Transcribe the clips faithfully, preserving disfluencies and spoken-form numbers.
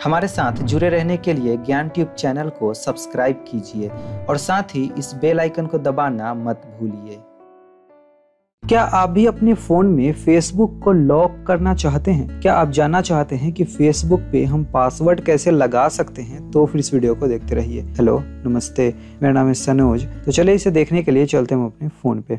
हमारे साथ जुड़े रहने के लिए ज्ञान ट्यूब चैनल को सब्सक्राइब कीजिए और साथ ही इस बेल आइकन को दबाना मत भूलिए। क्या आप भी अपने फ़ोन में फेसबुक को लॉक करना चाहते हैं? क्या आप जानना चाहते हैं कि फेसबुक पे हम पासवर्ड कैसे लगा सकते हैं? तो फिर इस वीडियो को देखते रहिए। हेलो, नमस्ते, मेरा नाम है सनोज। तो चलिए इसे देखने के लिए चलते हैं अपने फ़ोन पे।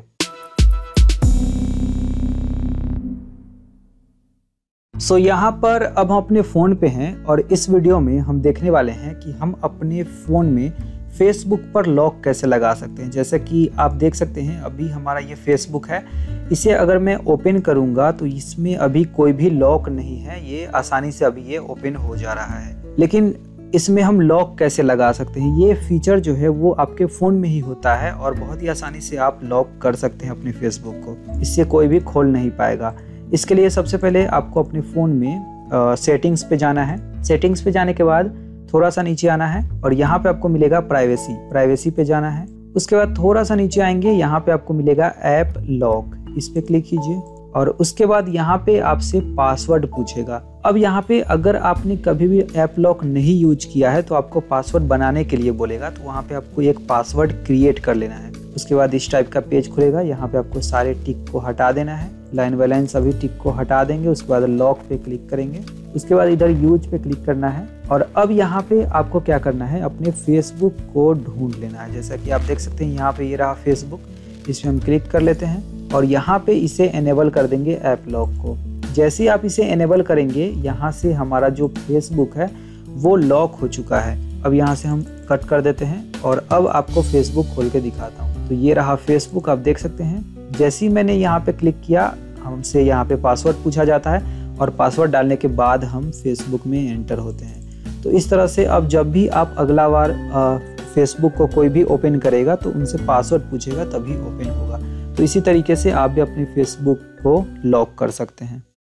सो so, यहाँ पर अब हम अपने फ़ोन पे हैं और इस वीडियो में हम देखने वाले हैं कि हम अपने फ़ोन में फेसबुक पर लॉक कैसे लगा सकते हैं। जैसे कि आप देख सकते हैं अभी हमारा ये फेसबुक है, इसे अगर मैं ओपन करूँगा तो इसमें अभी कोई भी लॉक नहीं है, ये आसानी से अभी ये ओपन हो जा रहा है। लेकिन इसमें हम लॉक कैसे लगा सकते हैं, ये फीचर जो है वो आपके फ़ोन में ही होता है और बहुत ही आसानी से आप लॉक कर सकते हैं अपने फेसबुक को, इससे कोई भी खोल नहीं पाएगा। इसके लिए सबसे पहले आपको अपने फ़ोन में सेटिंग्स पे जाना है। सेटिंग्स पे जाने के बाद थोड़ा सा नीचे आना है और यहाँ पे आपको मिलेगा प्राइवेसी। प्राइवेसी पे जाना है। उसके बाद थोड़ा सा नीचे आएंगे, यहाँ पे आपको मिलेगा ऐप लॉक, इस पे क्लिक कीजिए और उसके बाद यहाँ पे आपसे पासवर्ड पूछेगा। अब यहाँ पे अगर आपने कभी भी ऐप लॉक नहीं यूज किया है तो आपको पासवर्ड बनाने के लिए बोलेगा, तो वहाँ पे आपको एक पासवर्ड क्रिएट कर लेना है। उसके बाद इस टाइप का पेज खुलेगा, यहाँ पे आपको सारे टिक को हटा देना है, लाइन बाय लाइन सभी टिक को हटा देंगे। उसके बाद लॉक पे क्लिक करेंगे, उसके बाद इधर यूज पे क्लिक करना है और अब यहाँ पे आपको क्या करना है, अपने फेसबुक को ढूंढ लेना है। जैसा कि आप देख सकते हैं यहाँ पे ये रहा फेसबुक, इसमें हम क्लिक कर लेते हैं और यहाँ पे इसे एनेबल कर देंगे ऐप लॉक को। जैसे ही आप इसे एनेबल करेंगे, यहाँ से हमारा जो फेसबुक है वो लॉक हो चुका है। अब यहाँ से हम कट कर देते हैं और अब आपको फेसबुक खोल के दिखाता हूँ। तो ये रहा फेसबुक, आप देख सकते हैं। जैसे ही मैंने यहाँ पे क्लिक किया, हमसे यहाँ पे पासवर्ड पूछा जाता है और पासवर्ड डालने के बाद हम फेसबुक में एंटर होते हैं। तो इस तरह से अब जब भी आप अगला बार फेसबुक को कोई भी ओपन करेगा तो उनसे पासवर्ड पूछेगा, तभी ओपन होगा। तो इसी तरीके से आप भी अपने फेसबुक को लॉक कर सकते हैं।